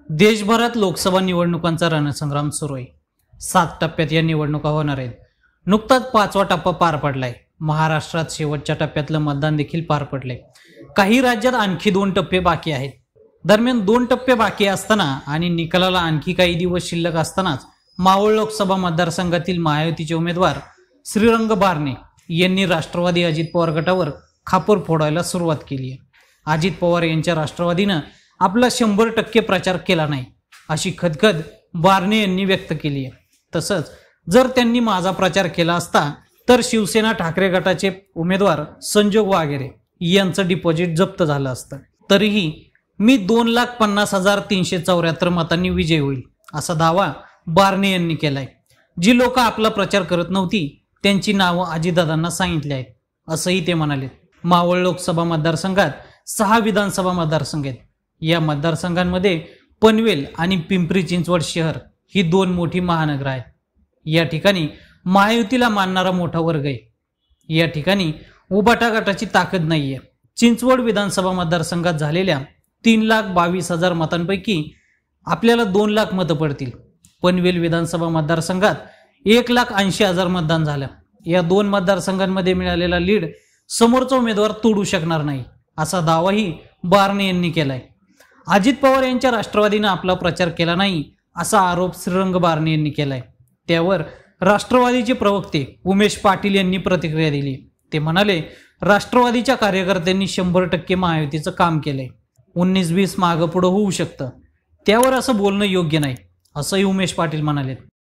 देशभरात लोकसभा निवडणुकांचा रणसंग्राम सुरू आहे। 7 टप्प्यात या निवडणुका होणार आहेत। नुकताच 5वा टप्पा पार पडलाय। महाराष्ट्रात शेवटच्या टप्प्यातलं मतदान देखील पार पडले। काही राज्यात आणखी 2 टप्पे बाकी आहेत। दरम्यान 2 टप्पे बाकी असताना आणि निकालाला आणखी काही दिवस शिल्लक असतानाच मावळ लोकसभा मतदारसंघातील महायुतीचे उमेदवार श्रीरंग बारणे यांनी राष्ट्रवादी अजित पवार गटावर खापर फोडायला सुरुवात केली आहे। अजित पवार यांच्या राष्ट्रवादीनं आपला 100% प्रचार केला नाही अशी खदखद बारणे यांनी व्यक्त केली आहे। तसंच जर त्यांनी माझा प्रचार केला असता तर शिवसेना ठाकरे गटाचे उमेदवार संजोग वागेरे यांचं डिपॉझिट जप्त झालं असतं। तरीही मी 2,50,374 मतांनी विजयी होईल असा दावा बारणे यांनी केलाय। जी लोक आपला प्रचार करत नव्हती त्यांची नावं अजितदादांना सांगितली आहेत असंही ते म्हणाले। मावळ लोकसभा मतदारसंघात 6 विधानसभा मतदारसंघ आहेत। या मतदारसंघांमध्ये पनवेल आणि पिंपरी चिंचवड शहर ही 2 मोठी महानगर आहेत। या ठिकाणी महायुतीला मानणारा मोठा वर्ग आहे। या ठिकाणी उबाटा गटाची ताकद नाहीये। चिंचवड विधानसभा मतदारसंघात झालेल्या 3,22,000 मतांपैकी आपल्याला 2 लाख मतं पडतील। पनवेल विधानसभा मतदारसंघात 1,80,000 मतदान झालं। या 2 मतदारसंघांमध्ये मिळालेला लीड समोरचा उमेदवार तोडू शकणार नाही असा दावाही बारणे यांनी केलाय। अजित पवार यांच्या राष्ट्रवादीनं आपला प्रचार केला नाही असा आरोप श्रीरंग बारणे यांनी केलाय। त्यावर राष्ट्रवादीचे प्रवक्ते उमेश पाटील यांनी प्रतिक्रिया दिली। ते म्हणाले, राष्ट्रवादीच्या कार्यकर्त्यांनी 100% महायुतीचं काम केलंय। 19-20 मागं पुढं होऊ शकतं, त्यावर असं बोलणं योग्य नाही असंही उमेश पाटील म्हणाले।